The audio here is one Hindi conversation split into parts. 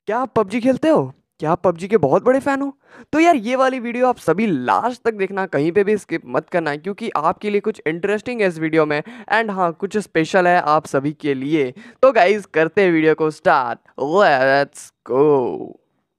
क्या आप पबजी खेलते हो? क्या आप पबजी के बहुत बड़े फैन हो? तो यार ये वाली वीडियो आप सभी लास्ट तक देखना, कहीं पे भी स्किप मत करना, क्योंकि आपके लिए कुछ इंटरेस्टिंग है इस वीडियो में। एंड हाँ, कुछ स्पेशल है आप सभी के लिए। तो गाइज करते हैं वीडियो को start. Let's go.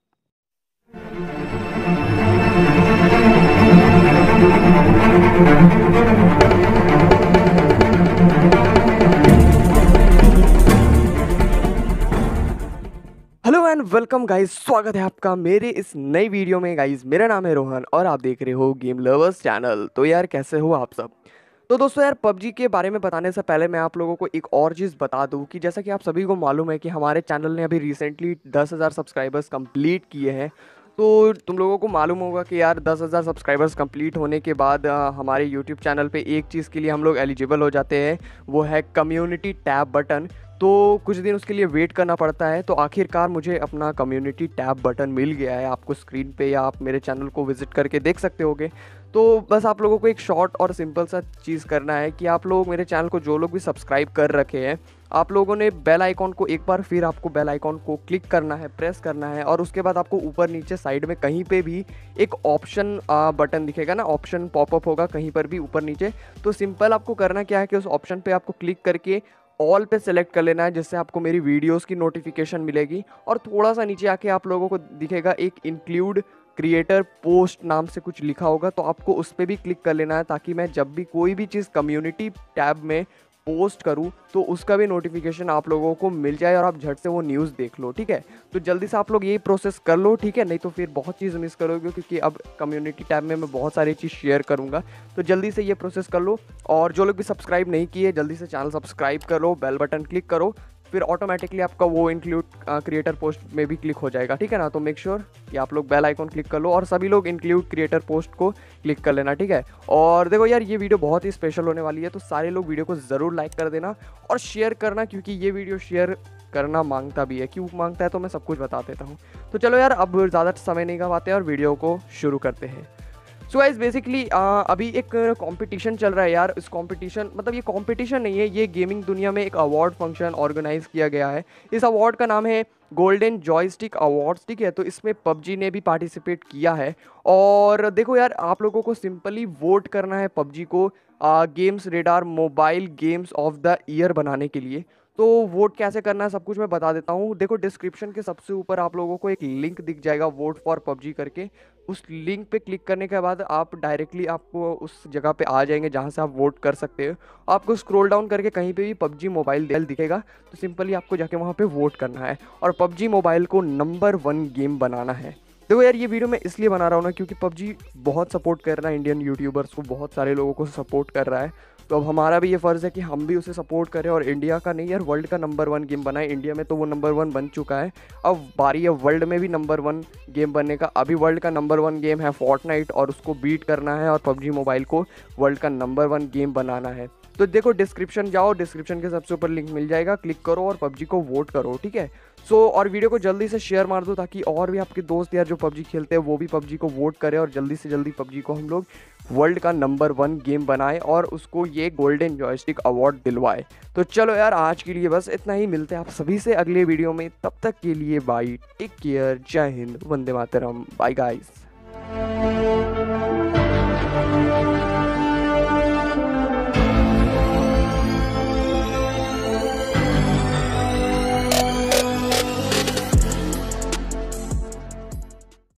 Hello and welcome guys, स्वागत है आपका मेरे इस नई वीडियो में। गाइस मेरा नाम है रोहन और आप देख रहे हो गेम लवर्स चैनल। तो यार कैसे हो आप सब? तो दोस्तों यार, पबजी के बारे में बताने से पहले मैं आप लोगों को एक और चीज़ बता दूं कि जैसा कि आप सभी को मालूम है कि हमारे चैनल ने अभी रिसेंटली 10,000 सब्सक्राइबर्स कंप्लीट किए हैं। तो तुम लोगों को मालूम होगा कि यार 10,000 सब्सक्राइबर्स कंप्लीट होने के बाद हमारे यूट्यूब चैनल पे एक चीज़ के लिए हम लोग एलिजिबल हो जाते हैं, वो है कम्युनिटी टैब बटन। तो कुछ दिन उसके लिए वेट करना पड़ता है। तो आखिरकार मुझे अपना कम्युनिटी टैब बटन मिल गया है, आपको स्क्रीन पे या आप मेरे चैनल को विजिट करके देख सकते होगे। तो बस आप लोगों को एक शॉर्ट और सिंपल सा चीज़ करना है कि आप लोग मेरे चैनल को, जो लोग भी सब्सक्राइब कर रखे हैं, आप लोगों ने बेल आइकॉन को एक बार फिर आपको बेल आइकॉन को क्लिक करना है, प्रेस करना है। और उसके बाद आपको ऊपर नीचे साइड में कहीं पे भी एक ऑप्शन बटन दिखेगा ना, ऑप्शन पॉपअप होगा कहीं पर भी ऊपर नीचे। तो सिंपल आपको करना क्या है कि उस ऑप्शन पे आपको क्लिक करके ऑल पे सेलेक्ट कर लेना है, जिससे आपको मेरी वीडियोस की नोटिफिकेशन मिलेगी। और थोड़ा सा नीचे आके आप लोगों को दिखेगा एक इंक्लूड क्रिएटर पोस्ट नाम से कुछ लिखा होगा, तो आपको उस पर भी क्लिक कर लेना है, ताकि मैं जब भी कोई भी चीज़ कम्युनिटी टैब में पोस्ट करूं तो उसका भी नोटिफिकेशन आप लोगों को मिल जाए और आप झट से वो न्यूज़ देख लो। ठीक है, तो जल्दी से आप लोग ये प्रोसेस कर लो, ठीक है? नहीं तो फिर बहुत चीज़ मिस करोगे, क्योंकि अब कम्युनिटी टैब में मैं बहुत सारी चीज़ शेयर करूंगा। तो जल्दी से ये प्रोसेस कर लो। और जो लोग भी सब्सक्राइब नहीं किए, जल्दी से चैनल सब्सक्राइब करो, बेल बटन क्लिक करो, फिर ऑटोमेटिकली आपका वो इंक्लूड क्रिएटर पोस्ट में भी क्लिक हो जाएगा। ठीक है ना? तो मेक श्योर कि आप लोग बेल आइकॉन क्लिक कर लो और सभी लोग इंक्लूड क्रिएटर पोस्ट को क्लिक कर लेना। ठीक है, और देखो यार, ये वीडियो बहुत ही स्पेशल होने वाली है, तो सारे लोग वीडियो को ज़रूर लाइक कर देना और शेयर करना, क्योंकि ये वीडियो शेयर करना मांगता भी है। क्यों मांगता है तो मैं सब कुछ बता देता हूँ। तो चलो यार, अब ज़्यादा समय नहीं गवाते और वीडियो को शुरू करते हैं। सो गाइस बेसिकली अभी एक कंपटीशन चल रहा है यार। इस कंपटीशन, मतलब ये कंपटीशन नहीं है, ये गेमिंग दुनिया में एक अवार्ड फंक्शन ऑर्गेनाइज किया गया है। इस अवार्ड का नाम है गोल्डन जॉयस्टिक अवार्ड्स। ठीक है, तो इसमें पबजी ने भी पार्टिसिपेट किया है। और देखो यार, आप लोगों को सिंपली वोट करना है पबजी को GamesRadar mobile games of the year बनाने के लिए। तो वोट कैसे करना है सब कुछ मैं बता देता हूँ। देखो, डिस्क्रिप्शन के सबसे ऊपर आप लोगों को एक लिंक दिख जाएगा, वोट फॉर पबजी करके। उस लिंक पे क्लिक करने के बाद आप डायरेक्टली आपको उस जगह पे आ जाएंगे जहाँ से आप वोट कर सकते हो। आपको स्क्रॉल डाउन करके कहीं पे भी पबजी मोबाइल दिखेगा, तो सिंपली आपको जाके वहाँ पे वोट करना है और पबजी मोबाइल को नंबर 1 गेम बनाना है। देखो यार, ये वीडियो मैं इसलिए बना रहा हूँ ना, क्योंकि पबजी बहुत सपोर्ट कर रहा है इंडियन यूट्यूबर्स को, बहुत सारे लोगों को सपोर्ट कर रहा है। तो अब हमारा भी ये फ़र्ज़ है कि हम भी उसे सपोर्ट करें और इंडिया का नहीं यार, वर्ल्ड का नंबर 1 गेम बनाए। इंडिया में तो वो नंबर 1 बन चुका है, अब बारी है वर्ल्ड में भी नंबर 1 गेम बनने का। अभी वर्ल्ड का नंबर 1 गेम है फोर्टनाइट, और उसको बीट करना है और पबजी मोबाइल को वर्ल्ड का नंबर 1 गेम बनाना है। तो देखो, डिस्क्रिप्शन जाओ, डिस्क्रिप्शन के सबसे ऊपर लिंक मिल जाएगा, क्लिक करो और पबजी को वोट करो। ठीक है, और वीडियो को जल्दी से शेयर मार दो, ताकि और भी आपके दोस्त यार जो पबजी खेलते हैं वो भी पबजी को वोट करें और जल्दी से जल्दी पबजी को हम लोग वर्ल्ड का नंबर 1 गेम बनाए और उसको ये गोल्डन जॉयस्टिक अवार्ड दिलवाए। तो चलो यार, आज के लिए बस इतना ही। मिलते हैं आप सभी से अगले वीडियो में, तब तक के लिए बाय, टेक केयर, जय हिंद, वंदे मातरम, बाय गाइस।